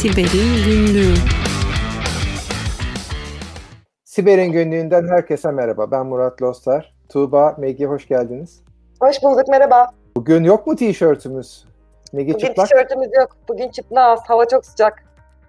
Siber'in Günlüğü. Siber'in Günlüğü'nden herkese merhaba. Ben Murat Lostar. Tuğba, Megi hoş geldiniz. Hoş bulduk, merhaba. Bugün yok mu tişörtümüz? Megi Bugün çıplak. tişörtümüz yok. Bugün çıplağız. Hava çok sıcak.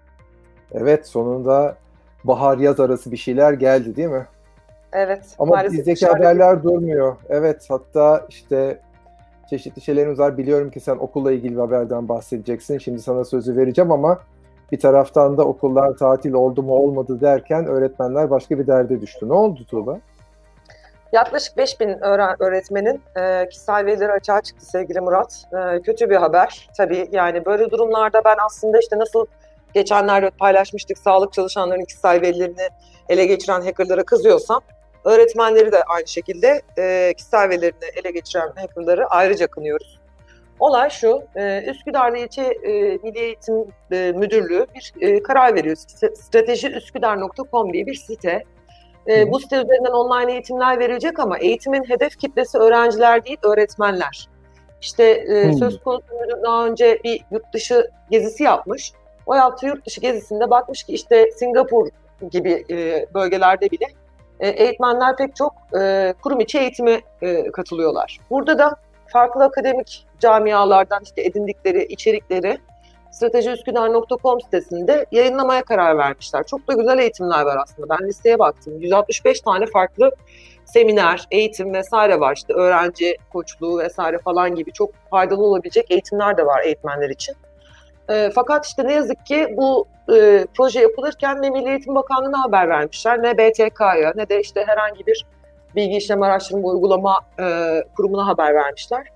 Evet, sonunda bahar-yaz arası bir şeyler geldi değil mi? Evet. Ama bizdeki haberler durmuyor. Evet, hatta işte çeşitli şeylerimiz var. Biliyorum ki sen okulla ilgili bir haberden bahsedeceksin. Şimdi sana sözü vereceğim ama bir taraftan da okullar tatil oldu mu olmadı derken öğretmenler başka bir derde düştü. Ne oldu Tuğba? Yaklaşık 5000 öğretmenin kişisel verileri açığa çıktı sevgili Murat. Kötü bir haber. Tabii yani böyle durumlarda ben aslında işte nasıl geçenlerde paylaşmıştık sağlık çalışanlarının kişisel verilerini ele geçiren hackerlara kızıyorsam, öğretmenleri de aynı şekilde kişisel verilerini ele geçiren hackerları ayrıca kınıyoruz. Olay şu, Üsküdar'da İlçe Milli Eğitim Müdürlüğü bir karar veriyor. Stratejiüsküdar.com diye bir site. Bu site üzerinden online eğitimler verilecek ama eğitimin hedef kitlesi öğrenciler değil, öğretmenler. İşte söz konusu müdür daha önce bir yurt dışı gezisi yapmış. O yaptığı yurt dışı gezisinde bakmış ki işte Singapur gibi bölgelerde bile eğitmenler pek çok kurum içi eğitime katılıyorlar. Burada da farklı akademik camialardan işte edindikleri içerikleri stratejiüsküdar.com sitesinde yayınlamaya karar vermişler. Çok da güzel eğitimler var aslında. Ben listeye baktım. 165 tane farklı seminer, eğitim vesaire var. İşte öğrenci koçluğu vesaire falan gibi çok faydalı olabilecek eğitimler de var eğitmenler için. Fakat işte ne yazık ki bu proje yapılırken ne Milli Eğitim Bakanlığı'na haber vermişler, ne BTK'ya, ne de işte herhangi bir bilgi işlem araştırma uygulama kurumuna haber vermişler.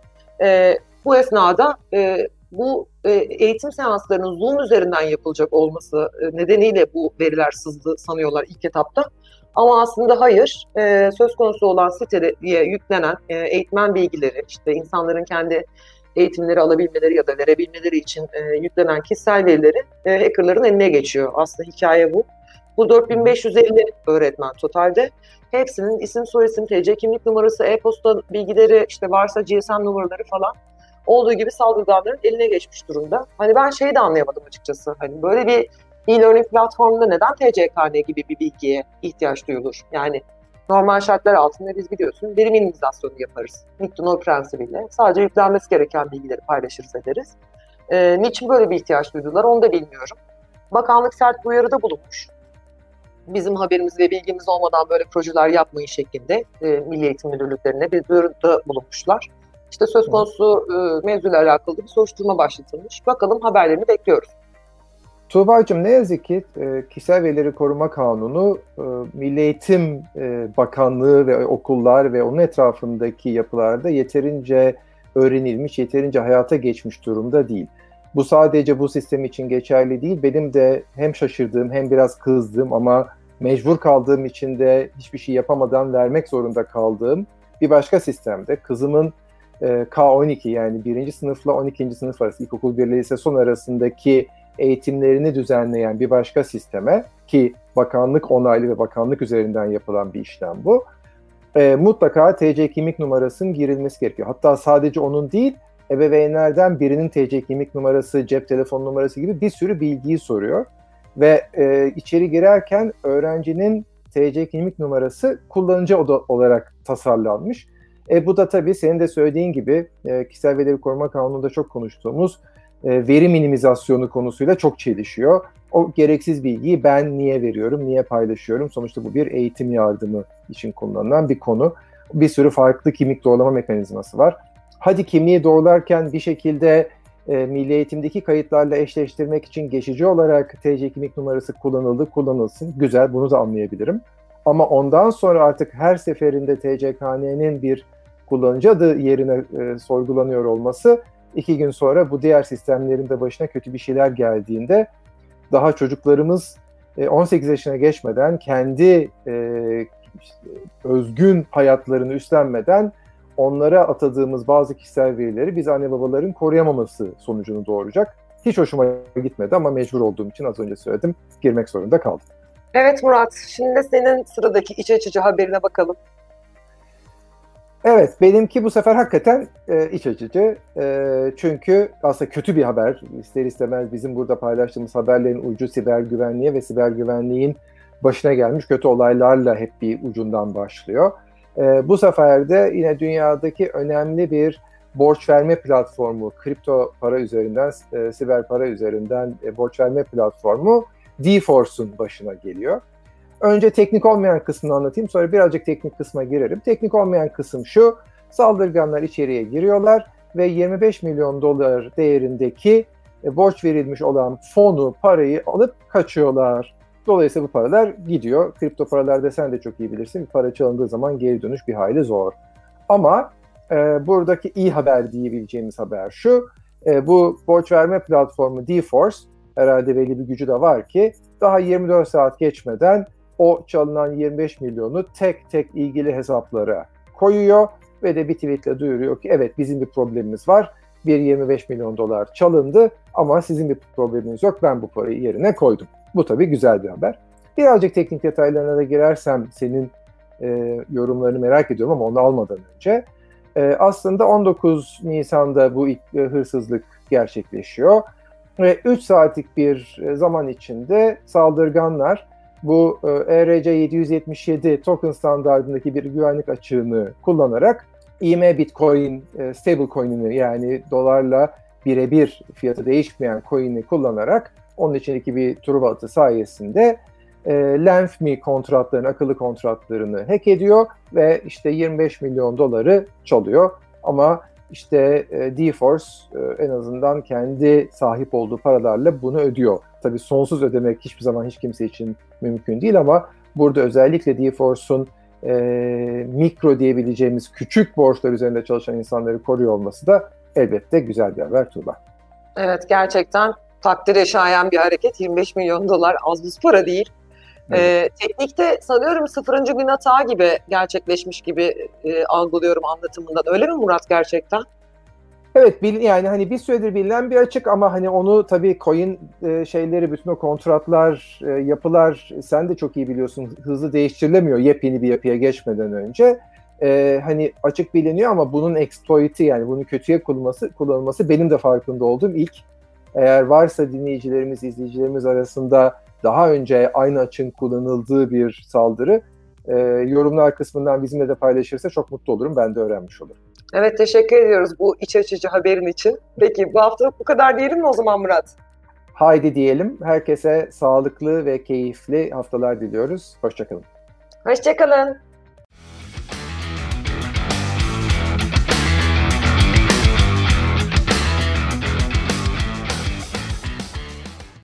Bu esnada bu eğitim seanslarının Zoom üzerinden yapılacak olması nedeniyle bu veriler sızdı sanıyorlar ilk etapta. Ama aslında hayır, söz konusu olan siteye yüklenen eğitmen bilgileri, işte insanların kendi eğitimleri alabilmeleri ya da verebilmeleri için yüklenen kişisel verileri hackerların eline geçiyor. Aslında hikaye bu. Bu 4550 öğretmen totalde. Hepsinin isim, soyisim, TC kimlik numarası, e-posta bilgileri, işte varsa GSM numaraları falan olduğu gibi saldırganların eline geçmiş durumda. Hani ben şeyi de anlayamadım açıkçası. Hani böyle bir e-learning platformunda neden TCKN gibi bir bilgiye ihtiyaç duyulur? Yani normal şartlar altında biz biliyorsun veri minimizasyonu yaparız. Need-to-know prensibiyle. Sadece yüklenmesi gereken bilgileri paylaşırız ederiz. Niçin böyle bir ihtiyaç duydular onu da bilmiyorum. Bakanlık sert bir uyarıda bulunmuş. Bizim haberimiz ve bilgimiz olmadan böyle projeler yapmayın şeklinde Milli Eğitim Müdürlüklerine bir duyuruda bulunmuşlar. İşte söz konusu mevzuyla alakalı bir soruşturma başlatılmış. Bakalım haberlerini bekliyoruz. Tuğba'cığım ne yazık ki Kişisel Verileri Koruma Kanunu Milli Eğitim Bakanlığı ve okullar ve onun etrafındaki yapılarda yeterince öğrenilmiş, yeterince hayata geçmiş durumda değil. Bu sadece bu sistem için geçerli değil. Benim de hem şaşırdığım hem biraz kızdığım ama mecbur kaldığım için de hiçbir şey yapamadan vermek zorunda kaldığım bir başka sistemde. Kızımın K12 yani 1. sınıfla 12. sınıf arası, ilkokul 1 ile lise son arasındaki eğitimlerini düzenleyen bir başka sisteme ki bakanlık onaylı ve bakanlık üzerinden yapılan bir işlem bu. Mutlaka TC kimlik numarasının girilmesi gerekiyor. Hatta sadece onun değil, ebeveynlerden birinin TC kimlik numarası, cep telefon numarası gibi bir sürü bilgiyi soruyor. Ve içeri girerken öğrencinin TC kimlik numarası kullanıcı olarak tasarlanmış. Bu da tabii senin de söylediğin gibi Kişisel Verileri Koruma Kanunu'nda çok konuştuğumuz veri minimizasyonu konusuyla çok çelişiyor. O gereksiz bilgiyi ben niye veriyorum, niye paylaşıyorum? Sonuçta bu bir eğitim yardımı için kullanılan bir konu. Bir sürü farklı kimlik doğrulama mekanizması var. Hadi kimliği doğrularken bir şekilde milli eğitimdeki kayıtlarla eşleştirmek için geçici olarak TC kimlik numarası kullanılsın. Güzel, bunu da anlayabilirim. Ama ondan sonra artık her seferinde TCKN'nin bir kullanıcı adı yerine sorgulanıyor olması 2 gün sonra bu diğer sistemlerin de başına kötü bir şeyler geldiğinde daha çocuklarımız 18 yaşına geçmeden kendi özgün hayatlarını üstlenmeden onlara atadığımız bazı kişisel verileri biz anne babaların koruyamaması sonucunu doğuracak. Hiç hoşuma gitmedi ama mecbur olduğum için az önce söyledim, girmek zorunda kaldım. Evet Murat, şimdi senin sıradaki iç açıcı haberine bakalım. Evet, benimki bu sefer hakikaten iç açıcı. Çünkü aslında kötü bir haber. İster istemez bizim burada paylaştığımız haberlerin ucu siber güvenliğe ve siber güvenliğin başına gelmiş kötü olaylarla hep bir ucundan başlıyor. Bu sefer de yine dünyadaki önemli bir borç verme platformu, kripto para üzerinden, siber para üzerinden borç verme platformu D-Force'un başına geliyor. Önce teknik olmayan kısmını anlatayım, sonra birazcık teknik kısma girerim. Teknik olmayan kısım şu: saldırganlar içeriye giriyorlar ve 25 milyon dolar değerindeki borç verilmiş olan fonu, parayı alıp kaçıyorlar. Dolayısıyla bu paralar gidiyor. Kripto paralarda sen de çok iyi bilirsin. Bir para çalındığı zaman geri dönüş bir hayli zor. Ama buradaki iyi haber diyebileceğimiz haber şu: bu borç verme platformu D-Force, herhalde belli bir gücü de var ki, daha 24 saat geçmeden o çalınan 25 milyonu tek tek ilgili hesaplara koyuyor ve de bir tweetle duyuruyor ki evet, bizim bir problemimiz var. Bir 25 milyon dolar çalındı ama sizin bir probleminiz yok. Ben bu parayı yerine koydum. Bu tabii güzel bir haber. Birazcık teknik detaylarına da girersem senin yorumlarını merak ediyorum ama onu almadan önce. Aslında 19 Nisan'da bu hırsızlık gerçekleşiyor. Ve 3 saatlik bir zaman içinde saldırganlar bu ERC-777 token standartındaki bir güvenlik açığını kullanarak IM Bitcoin stablecoin'ini, yani dolarla birebir fiyatı değişmeyen coin'i kullanarak onun içindeki bir Truva ağı sayesinde Lendme kontratlarını, akıllı kontratlarını hack ediyor ve işte 25 milyon doları çalıyor. Ama işte D-Force en azından kendi sahip olduğu paralarla bunu ödüyor. Tabii sonsuz ödemek hiçbir zaman hiç kimse için mümkün değil ama burada özellikle D-Force'un mikro diyebileceğimiz küçük borçlar üzerinde çalışan insanları koruyor olması da elbette güzel bir haber Tuğba. Evet, gerçekten takdire şayan bir hareket. 25 milyon dolar az buz para değil. Evet. Teknikte sanıyorum 0. gün hata gibi gerçekleşmiş gibi algılıyorum anlatımından. Öyle mi Murat gerçekten? Evet, yani hani bir süredir bilinen bir açık ama hani onu tabii coin şeyleri, bütün o kontratlar, yapılar sen de çok iyi biliyorsun, hızlı değiştirilemiyor yepyeni bir yapıya geçmeden önce. Hani açık biliniyor ama bunun exploit'i, yani bunun kötüye kullanılması benim de farkında olduğum ilk. Eğer varsa dinleyicilerimiz, izleyicilerimiz arasında daha önce aynı açığın kullanıldığı bir saldırı, yorumlar kısmından bizimle de paylaşırsa çok mutlu olurum. Ben de öğrenmiş olurum. Evet, teşekkür ediyoruz bu iç açıcı haberin için. Peki bu haftalık bu kadar diyelim mi o zaman Murat? Haydi diyelim. Herkese sağlıklı ve keyifli haftalar diliyoruz. Hoşça kalın. Hoşça kalın.